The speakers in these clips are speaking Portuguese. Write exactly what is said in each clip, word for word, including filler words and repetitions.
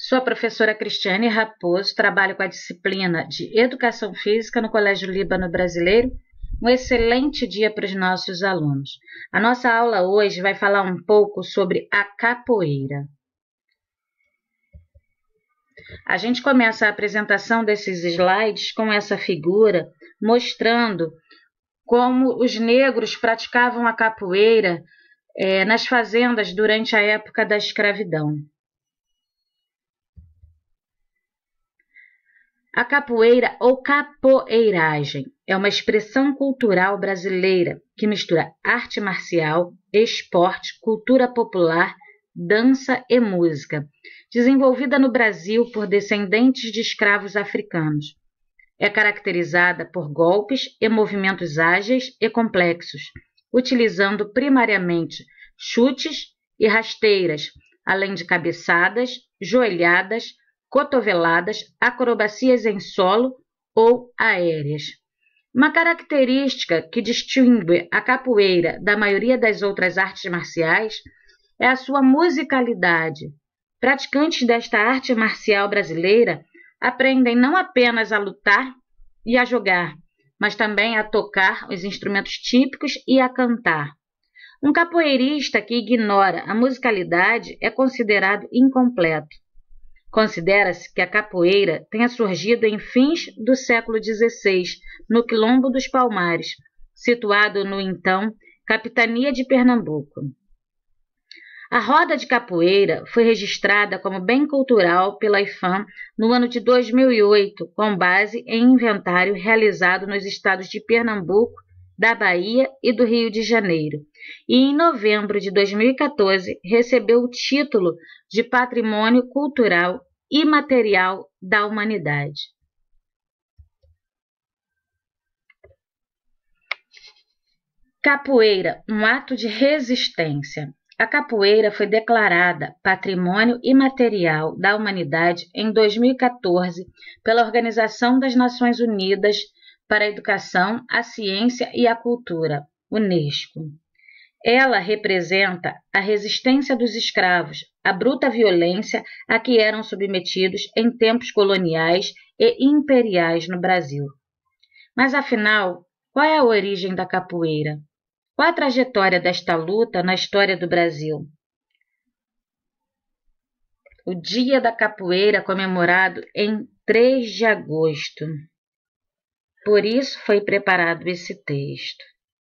Sou a professora Cristiane Raposo, trabalho com a disciplina de Educação Física no Colégio Líbano Brasileiro. Um excelente dia para os nossos alunos. A nossa aula hoje vai falar um pouco sobre a capoeira. A gente começa a apresentação desses slides com essa figura, mostrando como os negros praticavam a capoeira é, nas fazendas durante a época da escravidão. A capoeira ou capoeiragem é uma expressão cultural brasileira que mistura arte marcial, esporte, cultura popular, dança e música, desenvolvida no Brasil por descendentes de escravos africanos. É caracterizada por golpes e movimentos ágeis e complexos, utilizando primariamente chutes e rasteiras, além de cabeçadas, joelhadas, cotoveladas, acrobacias em solo ou aéreas. Uma característica que distingue a capoeira da maioria das outras artes marciais é a sua musicalidade. Praticantes desta arte marcial brasileira aprendem não apenas a lutar e a jogar, mas também a tocar os instrumentos típicos e a cantar. Um capoeirista que ignora a musicalidade é considerado incompleto. Considera-se que a capoeira tenha surgido em fins do século dezesseis, no Quilombo dos Palmares, situado no então Capitania de Pernambuco. A roda de capoeira foi registrada como bem cultural pela IPHAN no ano de dois mil e oito, com base em inventário realizado nos estados de Pernambuco, da Bahia e do Rio de Janeiro, e em novembro de dois mil e quatorze recebeu o título de Patrimônio Cultural Imaterial da Humanidade. Capoeira, um ato de resistência. A capoeira foi declarada Patrimônio Imaterial da Humanidade em dois mil e quatorze pela Organização das Nações Unidas para a Educação, a Ciência e a Cultura, UNESCO. Ela representa a resistência dos escravos, a bruta violência a que eram submetidos em tempos coloniais e imperiais no Brasil. Mas, afinal, qual é a origem da capoeira? Qual a trajetória desta luta na história do Brasil? O Dia da Capoeira comemorado em três de agosto. Por isso foi preparado esse texto.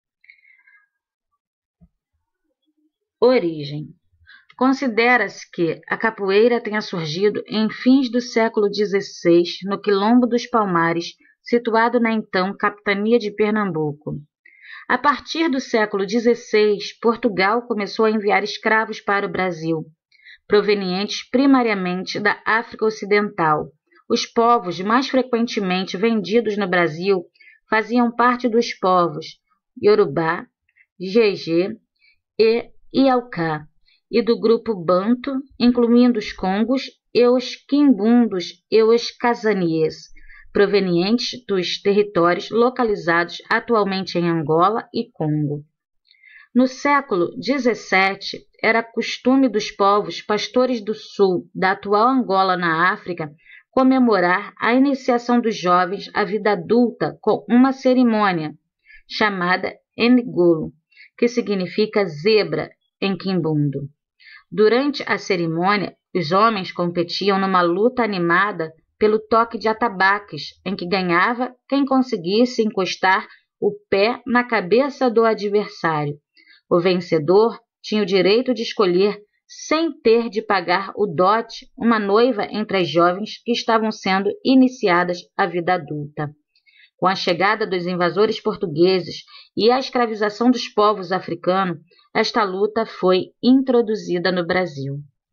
Origem. Considera-se que a capoeira tenha surgido em fins do século dezesseis no Quilombo dos Palmares, situado na então Capitania de Pernambuco. A partir do século dezesseis, Portugal começou a enviar escravos para o Brasil, provenientes primariamente da África Ocidental. Os povos mais frequentemente vendidos no Brasil faziam parte dos povos Yorubá, Jeje e Iaucá, e do grupo Banto, incluindo os congos e os quimbundos e os casaniês, provenientes dos territórios localizados atualmente em Angola e Congo. No século dezessete, era costume dos povos pastores do sul da atual Angola na África comemorar a iniciação dos jovens à vida adulta com uma cerimônia chamada Ngolo, que significa zebra em quimbundo. Durante a cerimônia, os homens competiam numa luta animada pelo toque de atabaques, em que ganhava quem conseguisse encostar o pé na cabeça do adversário. O vencedor tinha o direito de escolher, sem ter de pagar o dote, uma noiva entre as jovens que estavam sendo iniciadas à vida adulta. Com a chegada dos invasores portugueses e a escravização dos povos africanos, esta luta foi introduzida no Brasil.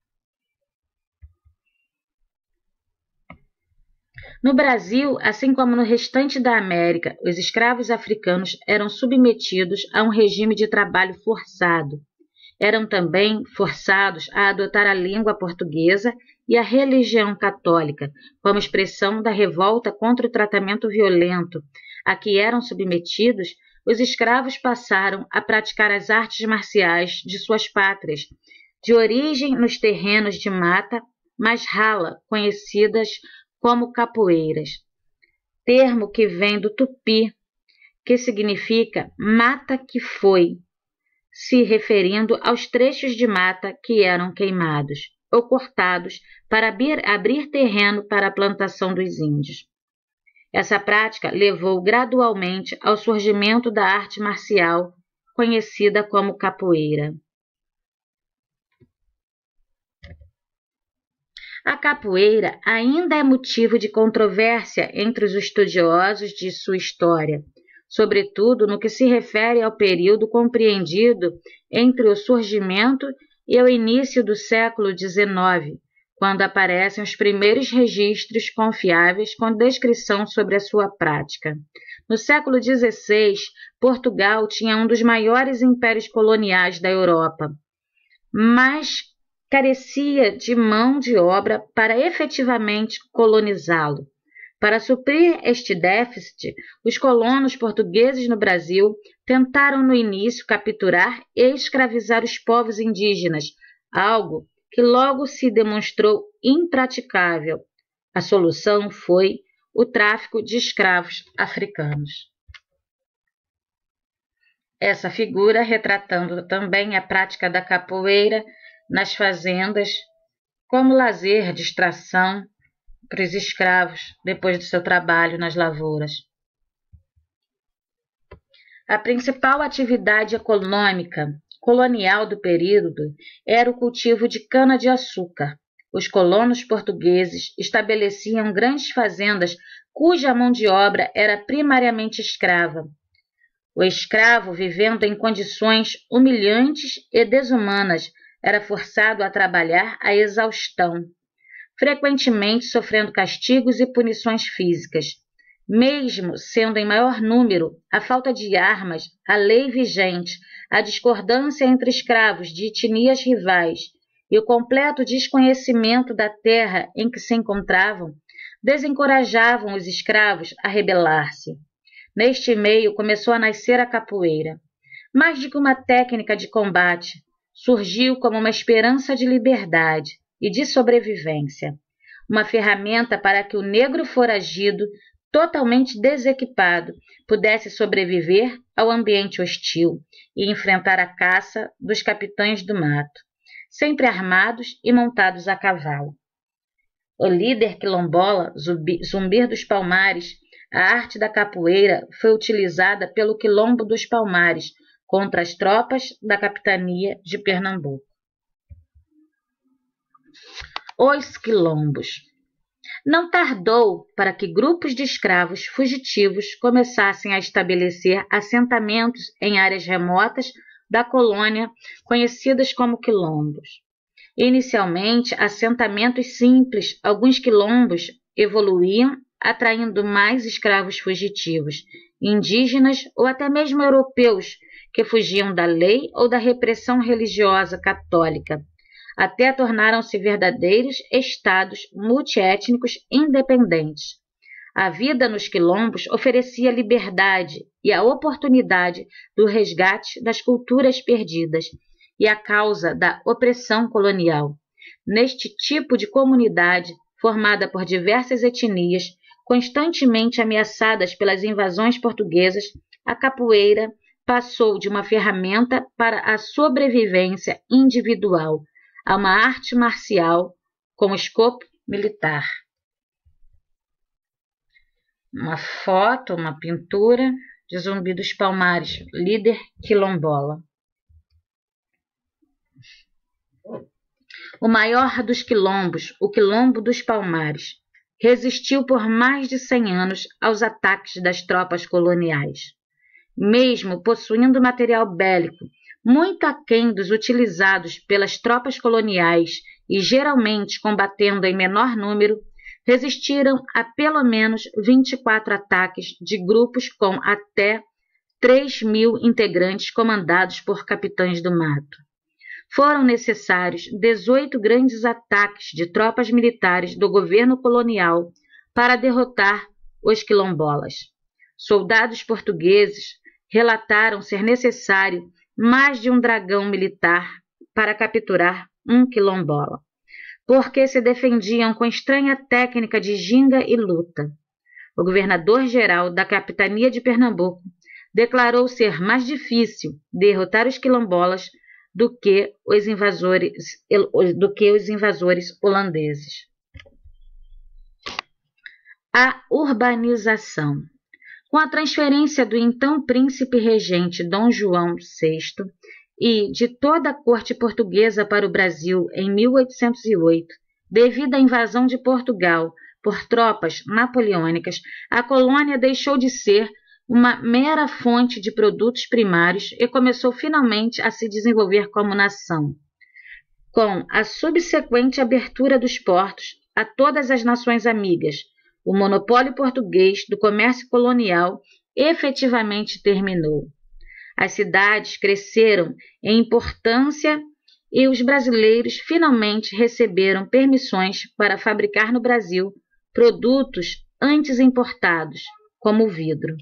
No Brasil, assim como no restante da América, os escravos africanos eram submetidos a um regime de trabalho forçado. Eram também forçados a adotar a língua portuguesa e a religião católica, como expressão da revolta contra o tratamento violento a que eram submetidos. Os escravos passaram a praticar as artes marciais de suas pátrias, de origem nos terrenos de mata mais rala, conhecidas como capoeiras, termo que vem do tupi, que significa mata que foi, se referindo aos trechos de mata que eram queimados ou cortados para abrir, abrir terreno para a plantação dos índios. Essa prática levou gradualmente ao surgimento da arte marcial, conhecida como capoeira. A capoeira ainda é motivo de controvérsia entre os estudiosos de sua história, sobretudo no que se refere ao período compreendido entre o surgimento e o início do século dezenove, quando aparecem os primeiros registros confiáveis com descrição sobre a sua prática. No século dezesseis, Portugal tinha um dos maiores impérios coloniais da Europa, mas carecia de mão de obra para efetivamente colonizá-lo. Para suprir este déficit, os colonos portugueses no Brasil tentaram no início capturar e escravizar os povos indígenas, algo que logo se demonstrou impraticável. A solução foi o tráfico de escravos africanos. Essa figura retratando também a prática da capoeira nas fazendas como lazer, distração para os escravos depois do seu trabalho nas lavouras. A principal atividade econômica colonial do período era o cultivo de cana-de-açúcar. Os colonos portugueses estabeleciam grandes fazendas cuja mão de obra era primariamente escrava. O escravo, vivendo em condições humilhantes e desumanas, era forçado a trabalhar à exaustão, frequentemente sofrendo castigos e punições físicas. Mesmo sendo em maior número, a falta de armas, a lei vigente, a discordância entre escravos de etnias rivais e o completo desconhecimento da terra em que se encontravam, desencorajavam os escravos a rebelar-se. Neste meio começou a nascer a capoeira. Mais do que uma técnica de combate, surgiu como uma esperança de liberdade e de sobrevivência, uma ferramenta para que o negro foragido, totalmente desequipado, pudesse sobreviver ao ambiente hostil e enfrentar a caça dos capitães do mato, sempre armados e montados a cavalo. O líder quilombola, Zumbi dos Palmares, a arte da capoeira foi utilizada pelo Quilombo dos Palmares contra as tropas da capitania de Pernambuco. Os quilombos. Não tardou para que grupos de escravos fugitivos começassem a estabelecer assentamentos em áreas remotas da colônia, conhecidas como quilombos. Inicialmente, assentamentos simples, alguns quilombos evoluíam, atraindo mais escravos fugitivos, indígenas ou até mesmo europeus, que fugiam da lei ou da repressão religiosa católica, até tornaram-se verdadeiros estados multiétnicos independentes. A vida nos quilombos oferecia liberdade e a oportunidade do resgate das culturas perdidas e a causa da opressão colonial. Neste tipo de comunidade, formada por diversas etnias, constantemente ameaçadas pelas invasões portuguesas, a capoeira passou de uma ferramenta para a sobrevivência individual a uma arte marcial com escopo militar. Uma foto, uma pintura de Zumbi dos Palmares, líder quilombola. O maior dos quilombos, o Quilombo dos Palmares, resistiu por mais de cem anos aos ataques das tropas coloniais. Mesmo possuindo material bélico muito aquém dos utilizados pelas tropas coloniais e geralmente combatendo em menor número, resistiram a pelo menos vinte e quatro ataques de grupos com até três mil integrantes comandados por capitães do mato. Foram necessários dezoito grandes ataques de tropas militares do governo colonial para derrotar os quilombolas. Soldados portugueses relataram ser necessário mais de um dragão militar para capturar um quilombola. porque se defendiam com estranha técnica de ginga e luta. O governador-geral da capitania de Pernambuco declarou ser mais difícil derrotar os quilombolas do que os invasores, do que os invasores holandeses. A urbanização. Com a transferência do então príncipe regente Dom João sexto e de toda a corte portuguesa para o Brasil em mil oitocentos e oito, devido à invasão de Portugal por tropas napoleônicas, a colônia deixou de ser uma mera fonte de produtos primários e começou finalmente a se desenvolver como nação. Com a subsequente abertura dos portos a todas as nações amigas, o monopólio português do comércio colonial efetivamente terminou. As cidades cresceram em importância e os brasileiros finalmente receberam permissões para fabricar no Brasil produtos antes importados, como o vidro.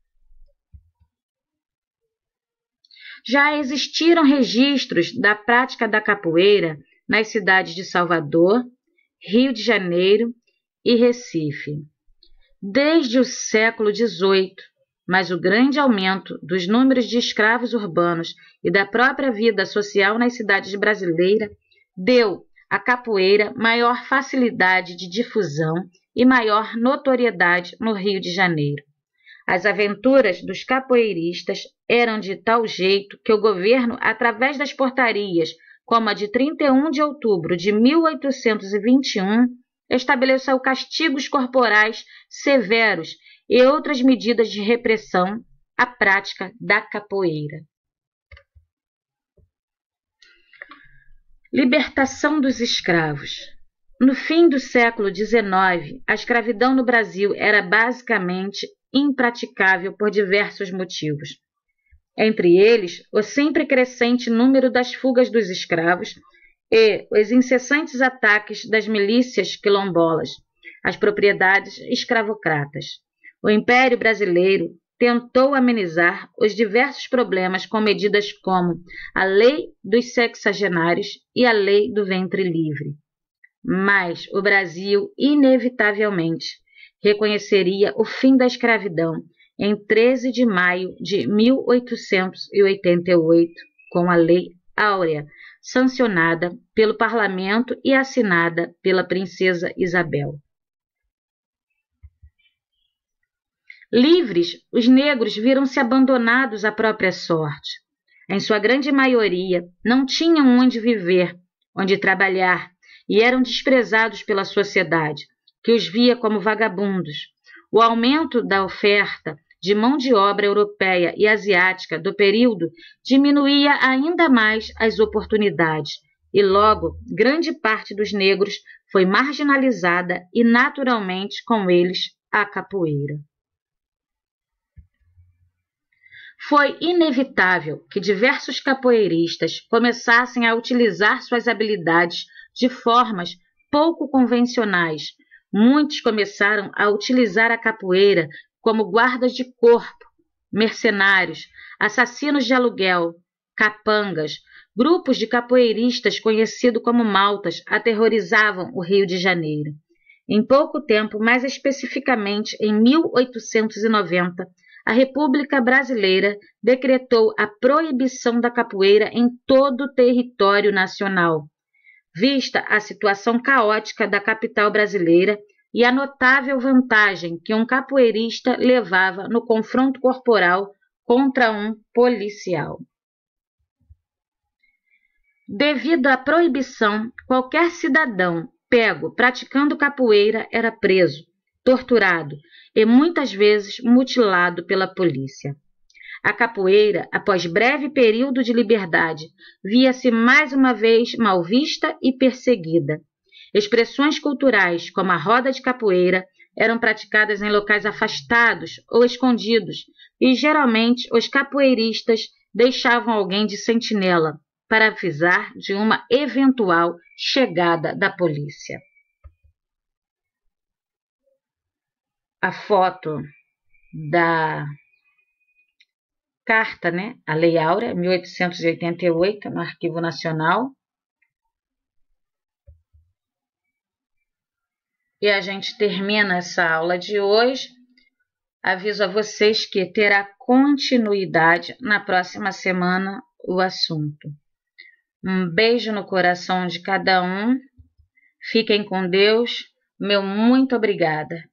Já existiram registros da prática da capoeira nas cidades de Salvador, Rio de Janeiro e Recife. Desde o século dezoito, mas o grande aumento dos números de escravos urbanos e da própria vida social nas cidades brasileiras deu à capoeira maior facilidade de difusão e maior notoriedade no Rio de Janeiro. As aventuras dos capoeiristas eram de tal jeito que o governo, através das portarias, como a de trinta e um de outubro de mil oitocentos e vinte e um, estabeleceu castigos corporais severos e outras medidas de repressão à prática da capoeira. Libertação dos escravos. No fim do século dezenove, a escravidão no Brasil era basicamente impraticável por diversos motivos. Entre eles, o sempre crescente número das fugas dos escravos e os incessantes ataques das milícias quilombolas às propriedades escravocratas. O Império Brasileiro tentou amenizar os diversos problemas com medidas como a Lei dos Sexagenários e a Lei do Ventre Livre. Mas o Brasil, inevitavelmente, reconheceria o fim da escravidão em treze de maio de mil oitocentos e oitenta e oito, com a Lei Áurea, sancionada pelo Parlamento e assinada pela Princesa Isabel. Livres, os negros viram-se abandonados à própria sorte. Em sua grande maioria, não tinham onde viver, onde trabalhar, e eram desprezados pela sociedade, que os via como vagabundos. O aumento da oferta de mão de obra europeia e asiática do período diminuía ainda mais as oportunidades, e logo grande parte dos negros foi marginalizada e naturalmente com eles a capoeira. Foi inevitável que diversos capoeiristas começassem a utilizar suas habilidades de formas pouco convencionais. Muitos começaram a utilizar a capoeira como guardas de corpo, mercenários, assassinos de aluguel, capangas. Grupos de capoeiristas conhecidos como maltas aterrorizavam o Rio de Janeiro. Em pouco tempo, mais especificamente em mil oitocentos e noventa, a República Brasileira decretou a proibição da capoeira em todo o território nacional. Vista a situação caótica da capital brasileira e a notável vantagem que um capoeirista levava no confronto corporal contra um policial. Devido à proibição, qualquer cidadão pego praticando capoeira era preso, torturado e muitas vezes mutilado pela polícia. A capoeira, após breve período de liberdade, via-se mais uma vez mal vista e perseguida. Expressões culturais, como a roda de capoeira, eram praticadas em locais afastados ou escondidos, e geralmente os capoeiristas deixavam alguém de sentinela para avisar de uma eventual chegada da polícia. A foto da carta, né? A Lei Áurea, mil oitocentos e oitenta e oito, no Arquivo Nacional. E a gente termina essa aula de hoje. Aviso a vocês que terá continuidade na próxima semana o assunto. Um beijo no coração de cada um. Fiquem com Deus. Meu muito obrigada.